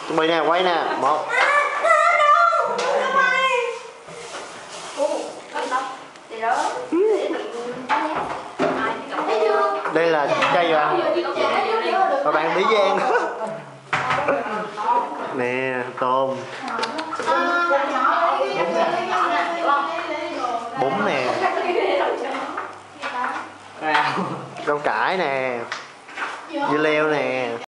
Chuẩn bị nè, quay nè, 1. Đây là cây vàng. Và bạn Mỹ Giang. Nè, tôm. Bún nè. Rau cải nè. Dưa leo nè.